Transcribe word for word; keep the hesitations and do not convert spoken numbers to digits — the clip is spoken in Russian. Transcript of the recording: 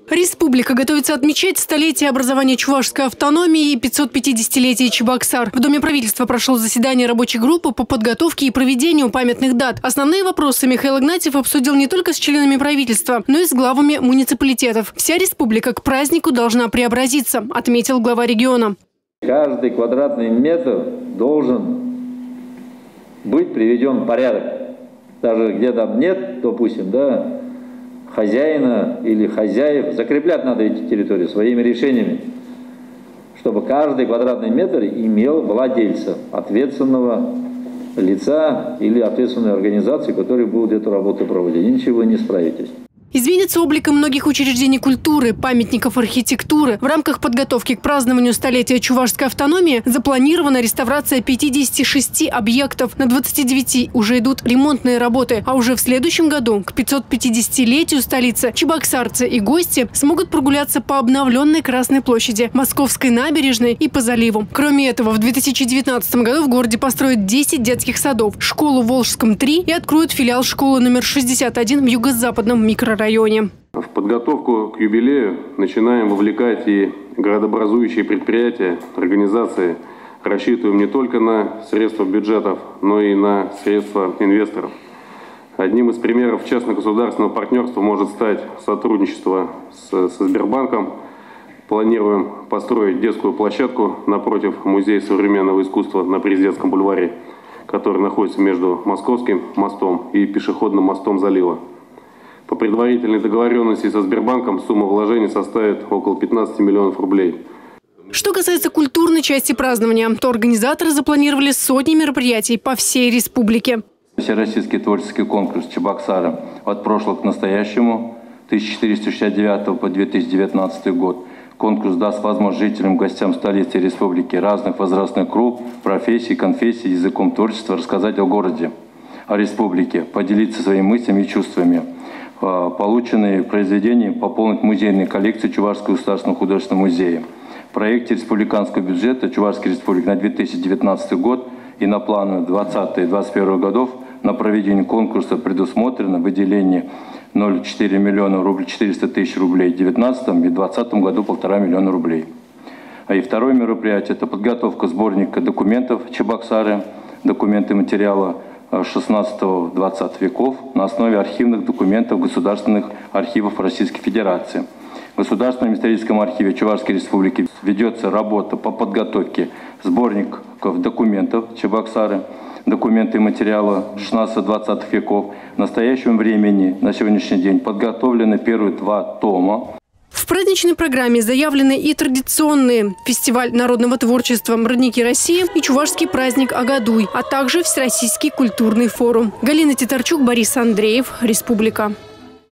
Республика готовится отмечать столетие образования чувашской автономии и пятьсот пятидесятилетие Чебоксар. В Доме правительства прошло заседание рабочей группы по подготовке и проведению памятных дат. Основные вопросы Михаил Игнатьев обсудил не только с членами правительства, но и с главами муниципалитетов. Вся республика к празднику должна преобразиться, отметил глава региона. Каждый квадратный метр должен быть приведен в порядок. Даже где там нет, допустим, да, хозяина или хозяев, закреплять надо эти территории своими решениями, чтобы каждый квадратный метр имел владельца, ответственного лица или ответственной организации, которые будут эту работу проводить. Ничего не справитесь. Изменится облик и многих учреждений культуры, памятников архитектуры. В рамках подготовки к празднованию столетия чувашской автономии запланирована реставрация пятидесяти шести объектов. На двадцати девяти уже идут ремонтные работы. А уже в следующем году, к пятисотпятидесятилетию столицы, чебоксарцы и гости смогут прогуляться по обновленной Красной площади, Московской набережной и по заливу. Кроме этого, в две тысячи девятнадцатом году в городе построят десять детских садов, школу в Волжском три и откроют филиал школы номер шестьдесят один в юго-западном микрорайоне. районе. В подготовку к юбилею начинаем вовлекать и городообразующие предприятия, организации. Рассчитываем не только на средства бюджетов, но и на средства инвесторов. Одним из примеров частно-государственного партнерства может стать сотрудничество с, со Сбербанком. Планируем построить детскую площадку напротив Музея современного искусства на Президентском бульваре, который находится между Московским мостом и пешеходным мостом залива. По предварительной договоренности со Сбербанком сумма вложений составит около пятнадцати миллионов рублей. Что касается культурной части празднования, то организаторы запланировали сотни мероприятий по всей республике. Всероссийский творческий конкурс Чебоксара от прошлого к настоящему, тысяча четыреста шестьдесят девятого по две тысячи девятнадцатый год. Конкурс даст возможность жителям, гостям столицы и республики разных возрастных групп, профессий, конфессий, языком творчества рассказать о городе, о республике, поделиться своими мыслями и чувствами. Полученные произведения пополнить музейные коллекции Чувашского государственного художественного музея. В проекте республиканского бюджета Чувашской республики на две тысячи девятнадцатый год и на планы двадцатого и двадцать первого годов на проведение конкурса предусмотрено выделение ноль целых четыре миллиона рублей, четыреста тысяч рублей в две тысячи девятнадцатом и в две тысячи двадцатом году полтора миллиона рублей. А и второе мероприятие – это подготовка сборника документов Чебоксары, документы материала шестнадцатого-двадцатого веков на основе архивных документов государственных архивов Российской Федерации. В Государственном историческом архиве Чувашской Республики ведется работа по подготовке сборников документов Чебоксары, документы и материалы шестнадцатого-двадцатого веков. В настоящем времени, на сегодняшний день, подготовлены первые два тома. В праздничной программе заявлены и традиционные фестиваль народного творчества «Родники России» и чувашский праздник Агадуй, а также Всероссийский культурный форум. Галина Титарчук, Борис Андреев, Республика.